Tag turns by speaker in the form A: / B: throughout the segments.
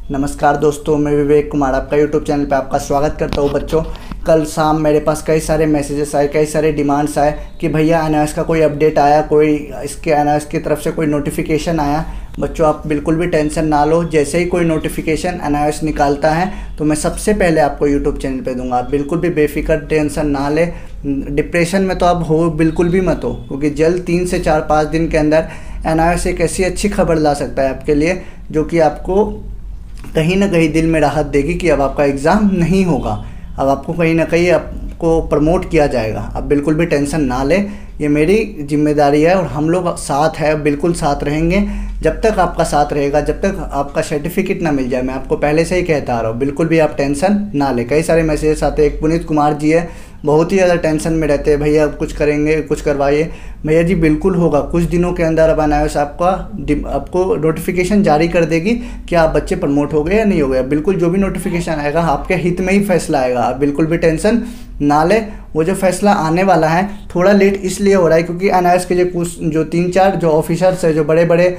A: नमस्कार दोस्तों, मैं विवेक कुमार आपका यूट्यूब चैनल पे आपका स्वागत करता हूँ। बच्चों, कल शाम मेरे पास कई सारे मैसेजेस आए, कई सारे डिमांड्स आए कि भैया एनआईएस का कोई अपडेट आया, कोई इसके एनआईएस की तरफ से कोई नोटिफिकेशन आया। बच्चों, आप बिल्कुल भी टेंशन ना लो। जैसे ही कोई नोटिफिकेशन एनआईएस निकालता है तो मैं सबसे पहले आपको यूट्यूब चैनल पे दूंगा। आप बिल्कुल भी बेफिक्र, टेंशन ना ले। डिप्रेशन में तो आप हो बिल्कुल भी मत हो, क्योंकि जल्द 3 से 4-5 दिन के अंदर एनआईएस एक ऐसी अच्छी खबर ला सकता है आपके लिए, जो कि आपको कहीं ना कहीं दिल में राहत देगी कि अब आपका एग्ज़ाम नहीं होगा, अब आपको कहीं ना कहीं आपको प्रमोट किया जाएगा। अब बिल्कुल भी टेंशन ना ले, ये मेरी जिम्मेदारी है और हम लोग साथ है, बिल्कुल साथ रहेंगे। जब तक आपका साथ रहेगा, जब तक आपका सर्टिफिकेट ना मिल जाए, मैं आपको पहले से ही कहता आ रहा हूँ, बिल्कुल भी आप टेंशन ना ले। कई सारे मैसेजेस आते हैं। एक पुनीत कुमार जी है, बहुत ही ज़्यादा टेंशन में रहते हैं, भैया अब कुछ करेंगे, कुछ करवाइए। भैया जी बिल्कुल होगा, कुछ दिनों के अंदर अब एनआईएस आपको नोटिफिकेशन जारी कर देगी कि आप बच्चे प्रमोट हो गए या नहीं हो गए। बिल्कुल जो भी नोटिफिकेशन आएगा आपके हित में ही फैसला आएगा। आप बिल्कुल भी टेंशन ना ले। वो जो फैसला आने वाला है थोड़ा लेट इसलिए हो रहा है क्योंकि एनआईएस के जो 3-4 जो ऑफिसर्स है, जो बड़े बड़े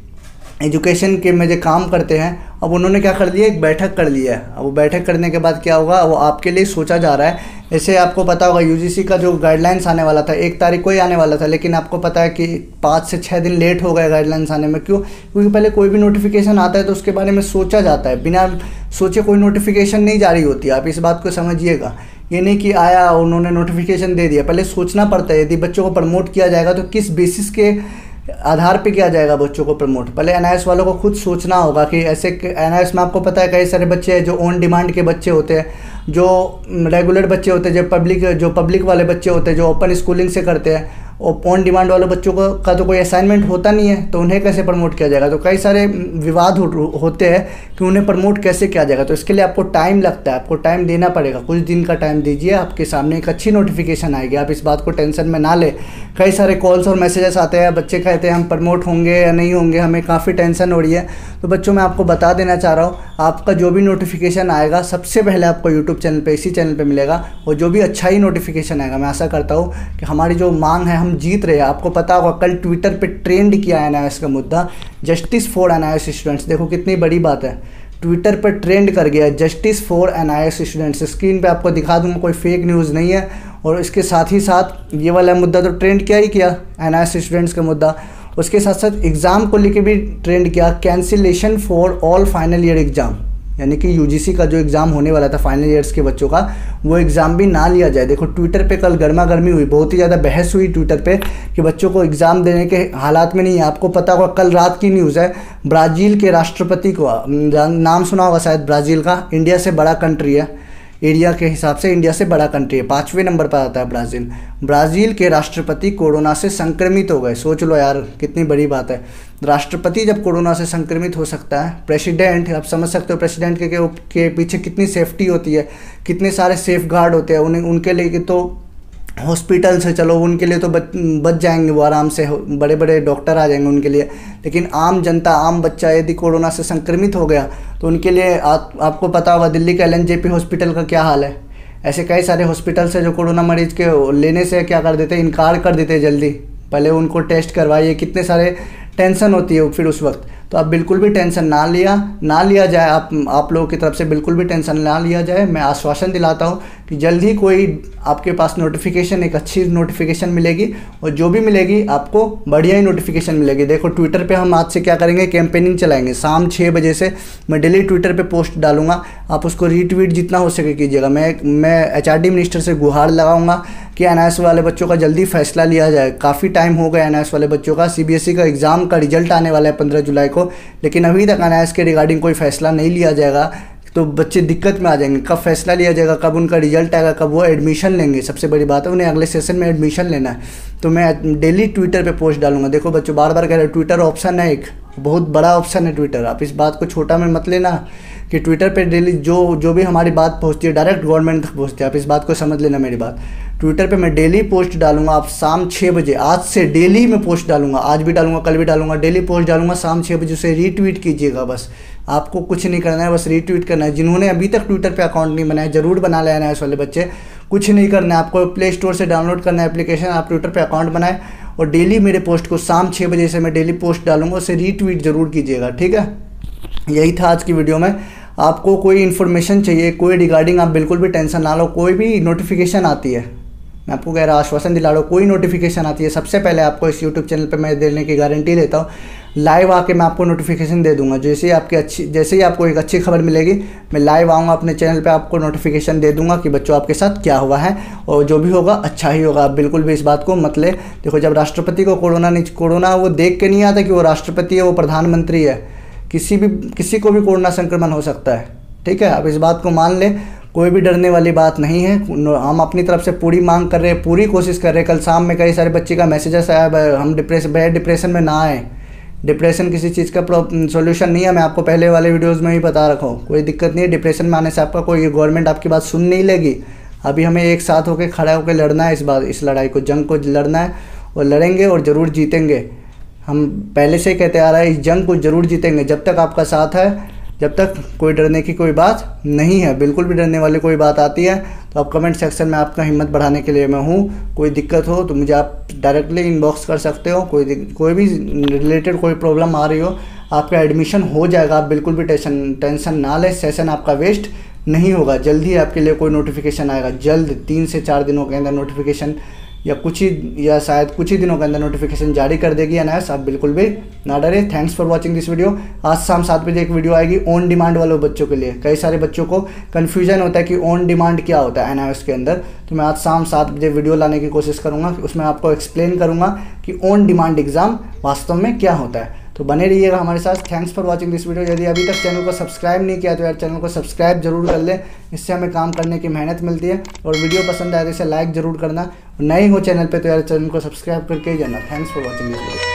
A: एजुकेशन के में जो काम करते हैं, अब उन्होंने क्या कर लिया, एक बैठक कर लिया है। अब वो बैठक करने के बाद क्या होगा, वो आपके लिए सोचा जा रहा है। ऐसे आपको पता होगा यूजीसी का जो गाइडलाइंस आने वाला था 1 तारीख को ही आने वाला था, लेकिन आपको पता है कि 5 से 6 दिन लेट हो गए गाइडलाइंस आने में। क्यों? क्योंकि पहले कोई भी नोटिफिकेशन आता है तो उसके बारे में सोचा जाता है, बिना सोचे कोई नोटिफिकेशन नहीं जारी होती है। आप इस बात को समझिएगा। ये नहीं कि आया उन्होंने नोटिफिकेशन दे दिया, पहले सोचना पड़ता है। यदि बच्चों को प्रमोट किया जाएगा तो किस बेसिस के आधार पे किया जाएगा बच्चों को प्रमोट, पहले एनआईएस वालों को खुद सोचना होगा कि ऐसे एनआईएस में आपको पता है कई सारे बच्चे हैं जो ऑन डिमांड के बच्चे होते हैं, जो रेगुलर बच्चे होते हैं, जो पब्लिक वाले बच्चे होते हैं, जो ओपन स्कूलिंग से करते हैं। और ऑन डिमांड वाले बच्चों का तो कोई असाइनमेंट होता नहीं है, तो उन्हें कैसे प्रमोट किया जाएगा। तो कई सारे विवाद होते हैं कि उन्हें प्रमोट कैसे किया जाएगा। तो इसके लिए आपको टाइम लगता है, आपको टाइम देना पड़ेगा। कुछ दिन का टाइम दीजिए, आपके सामने एक अच्छी नोटिफिकेशन आएगी। आप इस बात को टेंशन में ना ले। कई सारे कॉल्स और मैसेजेस आते हैं, बच्चे कहते हैं हम प्रमोट होंगे या नहीं होंगे, हमें काफ़ी टेंशन हो रही है। तो बच्चों, मैं आपको बता देना चाह रहा हूँ, आपका जो भी नोटिफिकेशन आएगा सबसे पहले आपको यूट्यूब चैनल पे, इसी चैनल पे मिलेगा। और जो भी अच्छा ही नोटिफिकेशन आएगा, मैं आशा करता हूँ कि हमारी जो मांग है हम जीत रहे हैं। आपको पता होगा कल ट्विटर पे ट्रेंड किया एनआईएस का मुद्दा, जस्टिस फॉर एनआईएस स्टूडेंट्स। देखो कितनी बड़ी बात है, ट्विटर पर ट्रेंड कर गया justice for NIS students. Screen पे आपको दिखा दूंगा, कोई फेक न्यूज़ नहीं है। और इसके साथ ही साथ ये वाला मुद्दा तो ट्रेंड किया ही किया, एनआईएस स्टूडेंट्स का मुद्दा। उसके साथ साथ एग्ज़ाम को लेकर भी ट्रेंड किया, cancellation for all final year exam, यानी कि यूजीसी का जो एग्ज़ाम होने वाला था फाइनल ईयर्स के बच्चों का, वो एग्ज़ाम भी ना लिया जाए। देखो ट्विटर पे कल गर्मा गर्मी हुई, बहुत ही ज़्यादा बहस हुई ट्विटर पे कि बच्चों को एग्ज़ाम देने के हालात में नहीं है। आपको पता होगा कल रात की न्यूज़ है, ब्राज़ील के राष्ट्रपति को, नाम सुना होगा शायद ब्राज़ील का, इंडिया से बड़ा कंट्री है, एरिया के हिसाब से इंडिया से बड़ा कंट्री है, 5वें नंबर पर आता है ब्राज़ील। ब्राज़ील के राष्ट्रपति कोरोना से संक्रमित हो गए। सोच लो यार, कितनी बड़ी बात है। राष्ट्रपति जब कोरोना से संक्रमित हो सकता है, प्रेसिडेंट, आप समझ सकते हो प्रेसिडेंट के पीछे कितनी सेफ्टी होती है, कितने सारे सेफ गार्ड होते हैं। उनके लिए तो हॉस्पिटल से चलो, उनके लिए तो बच जाएंगे वो आराम से, बड़े बड़े डॉक्टर आ जाएंगे उनके लिए। लेकिन आम जनता, आम बच्चा यदि कोरोना से संक्रमित हो गया तो उनके लिए आपको पता होगा दिल्ली के एलएनजेपी हॉस्पिटल का क्या हाल है। ऐसे कई सारे हॉस्पिटल्स है जो कोरोना मरीज के लेने से क्या कर देते, इनकार कर देते जल्दी। पहले उनको टेस्ट करवाइए, कितने सारे टेंशन होती है फिर उस वक्त। तो आप बिल्कुल भी टेंशन ना लिया जाए। आप लोगों की तरफ से बिल्कुल भी टेंशन ना लिया जाए। मैं आश्वासन दिलाता हूँ कि जल्द ही कोई आपके पास नोटिफिकेशन, एक अच्छी नोटिफिकेशन मिलेगी, और जो भी मिलेगी आपको बढ़िया ही नोटिफिकेशन मिलेगी। देखो ट्विटर पे हम आज से क्या करेंगे, कैंपेनिंग चलाएंगे। शाम 6 बजे से मैं डेली ट्विटर पे पोस्ट डालूंगा, आप उसको रीट्वीट जितना हो सके कीजिएगा। मैं एचआरडी मिनिस्टर से गुहार लगाऊंगा कि एनआईएस वाले बच्चों का जल्दी फैसला लिया जाए। काफ़ी टाइम हो गया एनआईएस वाले बच्चों का, सीबीएसई का एग्ज़ाम का रिजल्ट आने वाला है 15 जुलाई को, लेकिन अभी तक एनआईएस के रिगार्डिंग कोई फैसला नहीं लिया जाएगा। तो बच्चे दिक्कत में आ जाएंगे। कब फैसला लिया जाएगा, कब उनका रिजल्ट आएगा, कब वो एडमिशन लेंगे। सबसे बड़ी बात है उन्हें अगले सेशन में एडमिशन लेना है। तो मैं डेली ट्विटर पे पोस्ट डालूंगा। देखो बच्चों, बार बार कह रहे हैं, ट्विटर ऑप्शन है, एक बहुत बड़ा ऑप्शन है ट्विटर। आप इस बात को छोटा में मत लेना कि ट्विटर पे डेली जो भी हमारी बात पहुंचती है डायरेक्ट गवर्नमेंट तक पहुंचती है। आप इस बात को समझ लेना मेरी बात। ट्विटर पे मैं डेली पोस्ट डालूंगा। आप शाम 6 बजे, आज से डेली मैं पोस्ट डालूंगा, आज भी डालूंगा, कल भी डालूंगा, डेली पोस्ट डालूंगा शाम 6 बजे। उसे रीट्वीट कीजिएगा बस। आपको कुछ नहीं करना है, बस रीट्वीट करना है। जिन्होंने अभी तक ट्विटर पे अकाउंट नहीं बनाया, जरूर बना लेना है। इस वाले बच्चे कुछ नहीं करना है, आपको प्ले स्टोर से डाउनलोड करना है एप्लीकेशन, आप ट्विटर पे अकाउंट बनाए और डेली मेरे पोस्ट को शाम 6 बजे से मैं डेली पोस्ट डालूंगा, उसे रीट्वीट जरूर कीजिएगा, ठीक है। यही था आज की वीडियो में। आपको कोई इन्फॉर्मेशन चाहिए, कोई रिगार्डिंग, आप बिल्कुल भी टेंशन ना लो। कोई भी नोटिफिकेशन आती है, मैं आपको कह रहा आश्वासन दिला रहा हूँ, कोई नोटिफिकेशन आती है सबसे पहले आपको इस यूट्यूब चैनल पे मैं देने की गारंटी लेता हूँ। लाइव आके मैं आपको नोटिफिकेशन दे दूंगा। जैसे ही आपको एक अच्छी खबर मिलेगी, मैं लाइव आऊँगा अपने चैनल पे, आपको नोटिफिकेशन दे दूंगा कि बच्चों आपके साथ क्या हुआ है, और जो भी होगा अच्छा ही होगा। आप बिल्कुल भी इस बात को मत ले। देखो, जब राष्ट्रपति को कोरोना वो देख के नहीं आता कि वो राष्ट्रपति है, वो प्रधानमंत्री है। किसी को भी कोरोना संक्रमण हो सकता है, ठीक है। आप इस बात को मान ले, कोई भी डरने वाली बात नहीं है। हम अपनी तरफ से पूरी मांग कर रहे हैं, पूरी कोशिश कर रहे हैं। कल शाम में कई सारे बच्चे का मैसेजेस आया, हम डिप्रेशन में ना आए। डिप्रेशन किसी चीज़ का सॉल्यूशन नहीं है, मैं आपको पहले वाले वीडियोस में ही बता रखा हूँ। कोई दिक्कत नहीं है, डिप्रेशन में आने से आपका कोई गवर्नमेंट आपकी बात सुन नहीं लेगी। अभी हमें एक साथ होकर खड़ा होकर लड़ना है, इस लड़ाई को, जंग को लड़ना है, और लड़ेंगे और ज़रूर जीतेंगे। हम पहले से कहते आ रहा है, इस जंग को ज़रूर जीतेंगे। जब तक आपका साथ है, जब तक कोई डरने की कोई बात नहीं है। बिल्कुल भी डरने वाली कोई बात आती है तो आप कमेंट सेक्शन में, आपका हिम्मत बढ़ाने के लिए मैं हूँ। कोई दिक्कत हो तो मुझे आप डायरेक्टली इनबॉक्स कर सकते हो। कोई भी रिलेटेड कोई प्रॉब्लम आ रही हो, आपका एडमिशन हो जाएगा। आप बिल्कुल भी टेंशन ना लें। सेशन आपका वेस्ट नहीं होगा। जल्द ही आपके लिए कोई नोटिफिकेशन आएगा, जल्द 3 से 4 दिनों के अंदर नोटिफिकेशन, या शायद कुछ ही दिनों के अंदर नोटिफिकेशन जारी कर देगी एनआईएस। आप बिल्कुल भी ना डरे। Thanks for watching this video. आज शाम 7 बजे एक वीडियो आएगी ऑन डिमांड वाले बच्चों के लिए। कई सारे बच्चों को कन्फ्यूजन होता है कि ऑन डिमांड क्या होता है एनआईएस के अंदर, तो मैं आज शाम 7 बजे वीडियो लाने की कोशिश करूँगा। उसमें आपको एक्सप्लेन करूँगा कि ऑन डिमांड एग्ज़ाम वास्तव में क्या होता है। तो बने रहिएगा हमारे साथ। Thanks for watching this video. यदि अभी तक चैनल को सब्सक्राइब नहीं किया तो यार चैनल को सब्सक्राइब जरूर कर लें, इससे हमें काम करने की मेहनत मिलती है। और वीडियो पसंद आए तो इसे लाइक जरूर करना। नए हो चैनल पे तो यार चैनल को सब्सक्राइब करके ही जाना। Thanks for watching this video.